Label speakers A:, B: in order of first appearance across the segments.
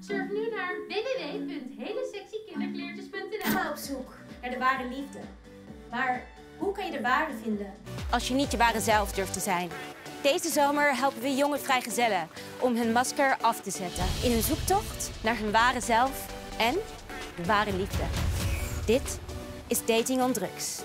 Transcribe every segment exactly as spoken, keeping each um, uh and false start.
A: Surf nu naar w w w punt hele sexy kinderkleertjes punt n l.
B: Ga op zoek naar de ware liefde. Maar hoe kan je de ware vinden als je niet je ware zelf durft te zijn? Deze zomer helpen we jonge vrijgezellen om hun masker af te zetten in hun zoektocht naar hun ware zelf en de ware liefde. Dit is Dating on Drugs.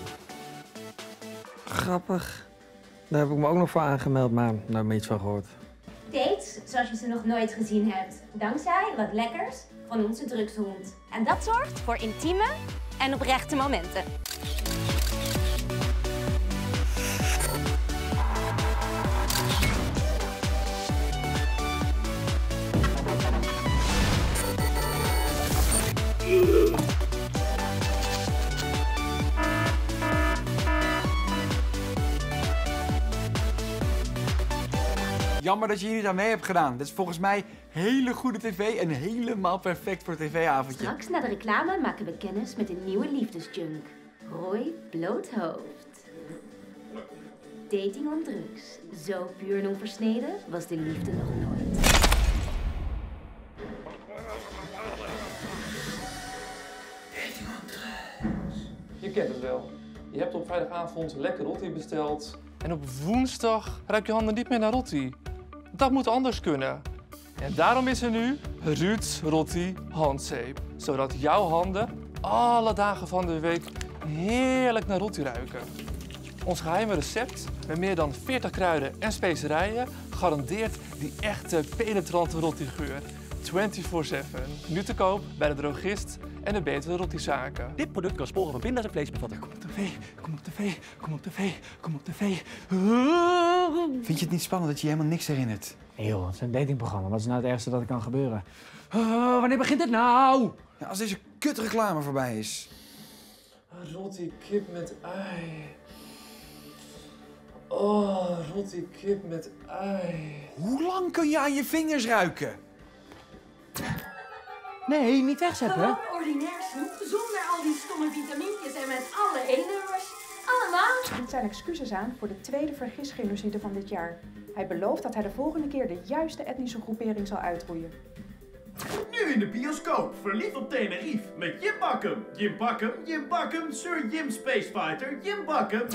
C: Grappig. Daar heb ik me ook nog voor aangemeld, maar daar heb ik iets van gehoord.
B: Dates zoals je ze nog nooit gezien hebt. Dankzij wat lekkers van onze drugshond. En dat zorgt voor intieme en oprechte momenten.
D: Jammer dat je hier niet aan mee hebt gedaan. Dit is volgens mij hele goede tv en helemaal perfect voor het tv-avondje.
B: Straks na de reclame maken we kennis met een nieuwe liefdesjunk. Roy Bloothoofd. Dating on Drugs. Zo puur en onversneden was de liefde nog nooit.
E: Dating on Drugs.
F: Je kent het wel. Je hebt op vrijdagavond lekker rotti besteld. En op woensdag ruik je handen niet meer naar rotti. Dat moet anders kunnen. En daarom is er nu Ruud's Rotti handzeep. Zodat jouw handen alle dagen van de week heerlijk naar rotti ruiken. Ons geheime recept met meer dan veertig kruiden en specerijen garandeert die echte penetrante rotti-geur. vierentwintig zeven. Nu te koop bij de drogist en de betere rottizaken.
G: Dit product kan sporen van pinda's en vlees bevatten. Kom op tv, kom op tv, kom op tv, kom op tv.
D: Vind je het niet spannend dat je je helemaal niks herinnert?
H: Hé joh, het is een datingprogramma. Wat is nou het ergste dat er kan gebeuren? Uh, wanneer begint het nou?
D: Ja, als deze kutreclame voorbij is.
F: Rotti kip met ei. Oh, rotti kip met ei.
D: Hoe lang kun je aan je vingers ruiken?
H: Nee, niet wegzetten.
A: Gewoon ordinair snoep, zonder al die stomme vitamintjes en met alle E-nummers. Allemaal.
I: Biedt zijn excuses aan voor de tweede vergisgenocide van dit jaar. Hij belooft dat hij de volgende keer de juiste etnische groepering zal uitroeien.
E: Nu in de bioscoop, verliefd op Tenerife, met Jim Bakkum. Jim Bakkum, Jim Bakkum, Sir Jim Spacefighter, Jim Bakkum.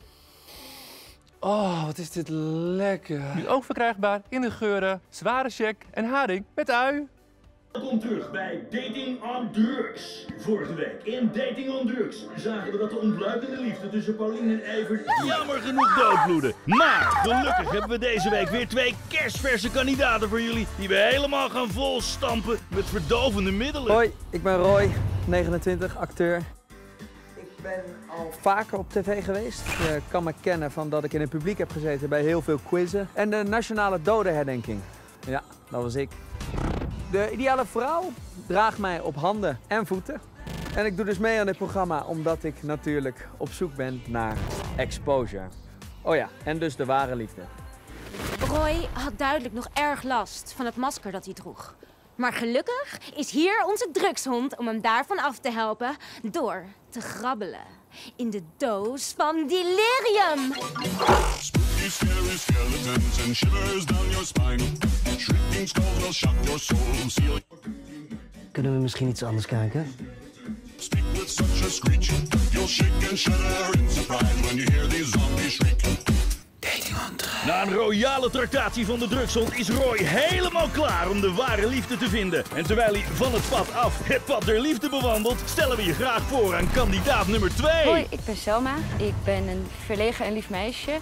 F: Oh, wat is dit lekker. Nu ook verkrijgbaar in de geuren, zware check en haring met ui.
E: Welkom terug bij Dating on Drugs. Vorige week in Dating on Drugs zagen we dat de ontluikende liefde tussen Paulien en Evert jammer genoeg doodbloedde. Maar gelukkig hebben we deze week weer twee kerstverse kandidaten voor jullie die we helemaal gaan volstampen met verdovende middelen.
C: Hoi, ik ben Roy, negenentwintig, acteur. Ik ben al vaker op tv geweest. Je kan me kennen van dat ik in het publiek heb gezeten bij heel veel quizzen. En de nationale dodenherdenking. Ja, dat was ik. De ideale vrouw draagt mij op handen en voeten. En ik doe dus mee aan dit programma omdat ik natuurlijk op zoek ben naar exposure. Oh ja, en dus de ware liefde.
B: Roy had duidelijk nog erg last van het masker dat hij droeg. Maar gelukkig is hier onze drugshond om hem daarvan af te helpen door te grabbelen in de doos van delirium.
J: Spooky, scary skeletons and shivers down your spine. Shrieking skulls will shock your soul. Seal...
K: Kunnen we misschien iets anders kijken?
J: Speak with such a screech. You'll shake and shudder in surprise when you hear these zombies shriek.
E: Dating on Drugs. Na een royale tractatie van de drugshond is Roy helemaal klaar om de ware liefde te vinden. En terwijl hij van het pad af het pad der liefde bewandelt, stellen we je graag voor aan kandidaat nummer twee.
L: Hoi, ik ben Selma. Ik ben een verlegen en lief meisje.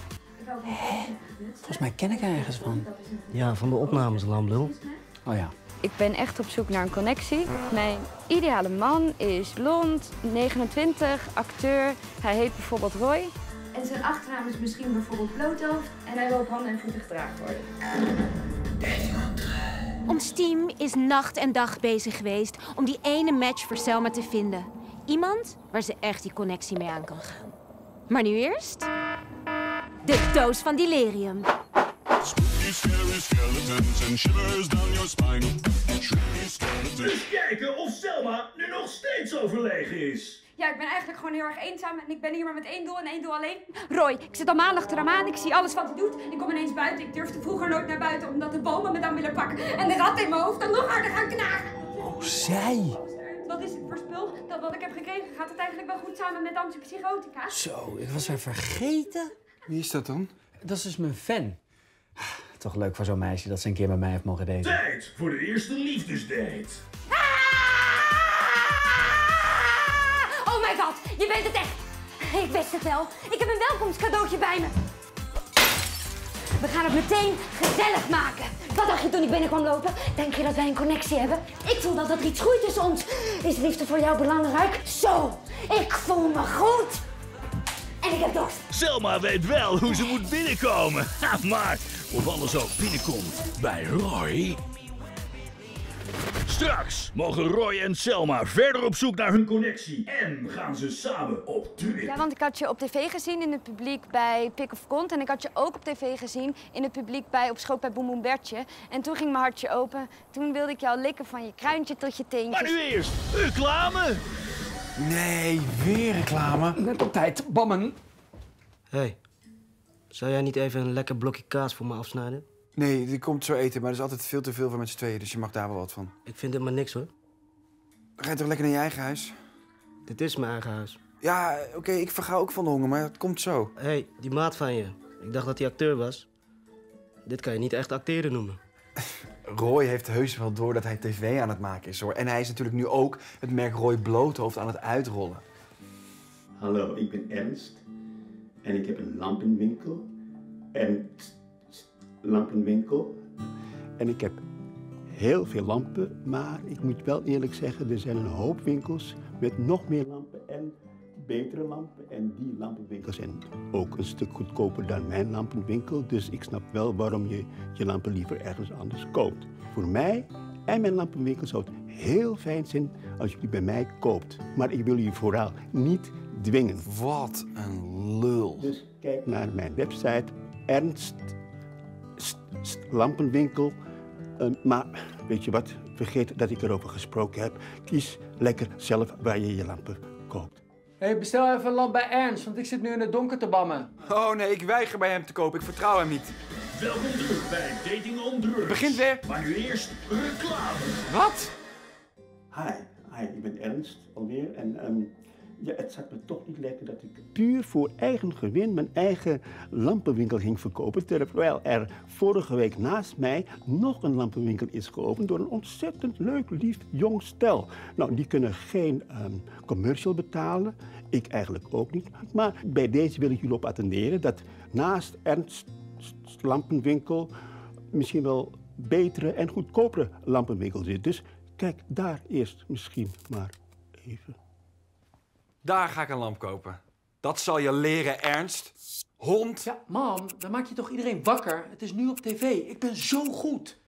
H: Volgens mij ken ik er ergens van.
K: Ja, van de opnames, lamlul.
H: Oh ja.
L: Ik ben echt op zoek naar een connectie. Mijn ideale man is blond, negenentwintig, acteur. Hij heet bijvoorbeeld Roy.
A: En zijn achternaam is misschien bijvoorbeeld Bloothoofd. En hij wil op handen en voeten gedragen worden.
E: Dating on Drugs.
B: Ons team is nacht en dag bezig geweest om die ene match voor Selma te vinden. Iemand waar ze echt die connectie mee aan kan gaan. Maar nu eerst... de doos van delirium.
J: Spooky, scary skeletons and shivers down your spine. Shrieking skeletons.
E: Dus kijken of Selma nu nog steeds overlegen is.
A: Ja, ik ben eigenlijk gewoon heel erg eenzaam en ik ben hier maar met één doel en één doel alleen. Roy, ik zit al maandag achter hem aan, ik zie alles wat hij doet. Ik kom ineens buiten, ik durfde vroeger nooit naar buiten omdat de bomen me dan willen pakken. En de ratten in mijn hoofd dan nog harder gaan knagen.
G: zij.
A: Wat is het voor spul? Dat wat ik heb gekregen, gaat het eigenlijk wel goed samen met antipsychotica?
G: Zo, ik was haar vergeten.
D: Wie is dat dan?
G: Dat is dus mijn fan. Toch leuk voor zo'n meisje dat ze een keer met mij heeft mogen daten.
E: Tijd voor de eerste liefdesdate.
B: Oh my god, je bent het echt! Ik wist het wel. Ik heb een welkomstcadeautje bij me. We gaan het meteen gezellig maken. Wat dacht je toen ik binnenkwam lopen? Denk je dat wij een connectie hebben? Ik voel dat er iets groeit tussen ons. Is liefde voor jou belangrijk? Zo, ik voel me goed. En ik heb dorst.
E: Selma weet wel hoe ze moet binnenkomen. Maar of alles ook binnenkomt bij Roy... Straks mogen Roy en Selma verder op zoek naar hun connectie. En gaan ze samen op trip.
L: Ja, want ik had je op tv gezien in het publiek bij Pik of Kont. En ik had je ook op tv gezien in het publiek bij Op Schoot bij Boem Boem Bertje. En toen ging mijn hartje open. Toen wilde ik jou likken van je kruintje tot je teentjes.
E: Maar nu eerst, reclame!
D: Nee, weer reclame.
G: Net op tijd, bammen.
K: Hé, hey, zou jij niet even een lekker blokje kaas voor me afsnijden?
D: Nee, die komt zo eten, maar er is altijd veel te veel voor met z'n tweeën, dus je mag daar wel wat van.
K: Ik vind het maar niks hoor.
D: Ga je toch lekker naar je eigen huis?
K: Dit is mijn eigen huis.
D: Ja, oké, okay, ik verga ook van de honger, maar het komt zo.
K: Hé, hey, die maat van je. Ik dacht dat hij acteur was. Dit kan je niet echt acteren noemen.
D: Roy heeft heus wel door dat hij tv aan het maken is, hoor. En hij is natuurlijk nu ook het merk Roy Bloothoofd aan het uitrollen.
M: Hallo, ik ben Ernst. En ik heb een lampenwinkel. En... lampenwinkel.
N: En ik heb heel veel lampen, maar ik moet wel eerlijk zeggen, er zijn een hoop winkels met nog meer lampen en betere lampen. En die lampenwinkels zijn ook een stuk goedkoper dan mijn lampenwinkel. Dus ik snap wel waarom je je lampen liever ergens anders koopt. Voor mij en mijn lampenwinkel zou het heel fijn zijn als jullie bij mij koopt. Maar ik wil jullie vooral niet dwingen.
D: Wat een lul.
N: Dus kijk naar mijn website, Ernst Lampenwinkel. Uh, maar weet je wat? Vergeet dat ik erover gesproken heb. Kies lekker zelf waar je je lampen koopt.
H: Hé, hey, bestel even een lamp bij Ernst, want ik zit nu in het donker te bammen.
D: Oh nee, ik weiger bij hem te kopen. Ik vertrouw hem niet.
E: Welkom terug bij Dating on Drugs.
D: Het begint weer.
E: Maar nu eerst reclame.
D: Wat?
N: Hi, hi, ik ben Ernst alweer. En um, ja, het zat me toch niet lekker dat ik puur voor eigen gewin mijn eigen lampenwinkel ging verkopen. Terwijl er vorige week naast mij nog een lampenwinkel is geopend door een ontzettend leuk, lief, jong stel. Nou, die kunnen geen um, commercial betalen. Ik eigenlijk ook niet. Maar bij deze wil ik jullie op attenderen dat naast Ernst Lampenwinkel misschien wel betere en goedkopere lampenwinkel zit. Dus kijk daar eerst misschien maar even.
D: Daar ga ik een lamp kopen. Dat zal je leren, Ernst. Hond.
H: Ja, mam, dan maak je toch iedereen wakker? Het is nu op tv. Ik ben zo goed.